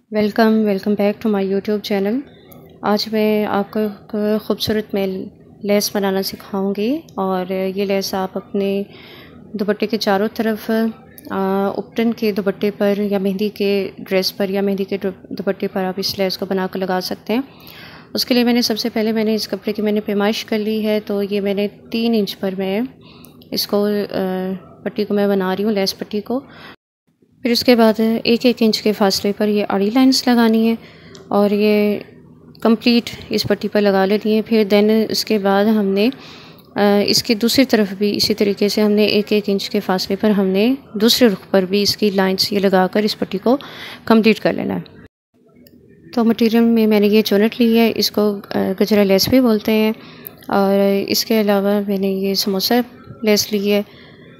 Welcome back to my YouTube channel. आज मैं आपको एक ख़ूबसूरत में लेस बनाना सिखाऊंगी और ये लेस आप अपने दुपट्टे के चारों तरफ उपटन के दुपट्टे पर या मेहंदी के ड्रेस पर या मेहंदी के दुपट्टे पर आप इस लेस को बनाकर लगा सकते हैं। उसके लिए मैंने सबसे पहले इस कपड़े की पैमाइश कर ली है। तो ये मैंने 3 इंच पर मैं इसको पट्टी को मैं बना रही हूँ, लेस पट्टी को। फिर उसके बाद 1-1 इंच के फासले पर ये आड़ी लाइंस लगानी है और ये कंप्लीट इस पट्टी पर लगा लेनी है। फिर देन इसके बाद हमने इसकी दूसरी तरफ भी इसी तरीके से हमने 1-1 इंच के फासले पर हमने दूसरे रुख पर भी इसकी लाइंस ये लगाकर इस पट्टी को कंप्लीट कर लेना है। तो मटीरियल में मैंने ये चुनट ली है, इसको गजरा लेस भी बोलते हैं। और इसके अलावा मैंने ये समोसा लेस ली है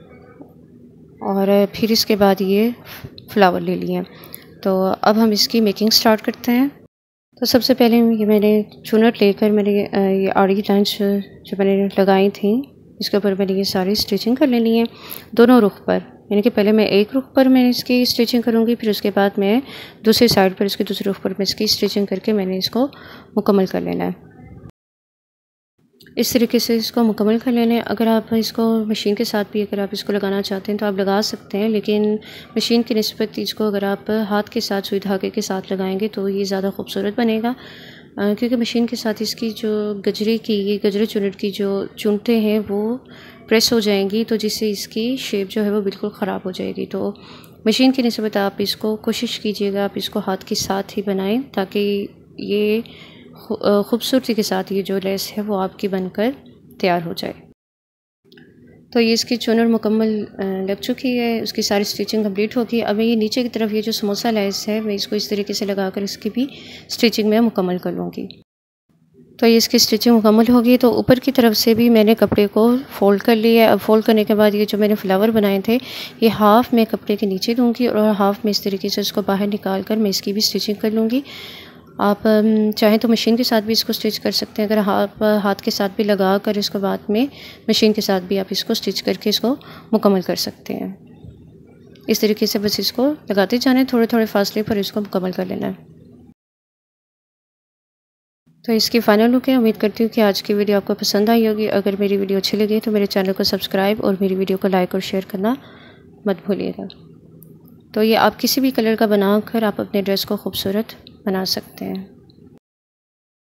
और फिर इसके बाद ये फ्लावर ले लिए। तो अब हम इसकी मेकिंग स्टार्ट करते हैं। तो सबसे पहले ये मैंने चुनट लेकर मैंने ये आड़ी लाइंस जो मैंने लगाई थी इसके ऊपर मैंने ये सारी स्टिचिंग कर लेनी है दोनों रुख पर। यानी कि पहले मैं एक रुख पर मैं इसकी स्टिचिंग करूँगी, फिर उसके बाद मैं दूसरी साइड पर इसके दूसरे रुख पर मैं इसकी स्टिचिंग करके मैंने इसको मुकम्मल कर लेना है। इस तरीके से इसको मुकम्मल कर लेने। अगर आप इसको मशीन के साथ भी अगर आप इसको लगाना चाहते हैं तो आप लगा सकते हैं, लेकिन मशीन की निस्बत इसको अगर आप हाथ के साथ सुई धागे के साथ लगाएंगे तो ये ज़्यादा खूबसूरत बनेगा। क्योंकि मशीन के साथ इसकी जो गजरे चुनट की जो चुनटें हैं वो प्रेस हो जाएंगी, तो जिससे इसकी शेप जो है वो बिल्कुल ख़राब हो जाएगी। तो मशीन की निस्बत आप इसको कोशिश कीजिएगा आप इसको हाथ के साथ ही बनाएं, ताकि ये खूबसूरती के साथ ये जो लेस है वो आपकी बनकर तैयार हो जाए। तो ये इसकी चुनर मुकम्मल लग चुकी है, उसकी सारी स्टिचिंग कंप्लीट होगी। अब ये नीचे की तरफ ये जो समोसा लेस है मैं इसको इस तरीके से लगाकर इसकी भी स्टिचिंग में मुकम्मल कर लूँगी। तो ये इसकी स्टिचिंग मुकम्मल होगी। तो ऊपर की तरफ से भी मैंने कपड़े को फ़ोल्ड कर लिया है। अब फ़ोल्ड करने के बाद ये जो मैंने फ्लावर बनाए थे ये हाफ़ मैं कपड़े के नीचे दूँगी और हाफ़ में इस तरीके से इसको बाहर निकाल कर मैं इसकी भी स्टिचिंग कर लूँगी। आप चाहें तो मशीन के साथ भी इसको स्टिच कर सकते हैं। अगर आप हाथ के साथ भी लगा कर इसको बाद में मशीन के साथ भी आप इसको स्टिच करके इसको मुकम्मल कर सकते हैं। इस तरीके से बस इसको लगाते जाना है, थोड़े थोड़े फासले पर इसको मुकम्मल कर लेना है। तो इसकी फ़ाइनल लुक है। उम्मीद करती हूँ कि आज की वीडियो आपको पसंद आई होगी। अगर मेरी वीडियो अच्छी लगी तो मेरे चैनल को सब्सक्राइब और मेरी वीडियो को लाइक और शेयर करना मत भूलिएगा। तो ये आप किसी भी कलर का बनाकर आप अपने ड्रेस को खूबसूरत बना सकते हैं।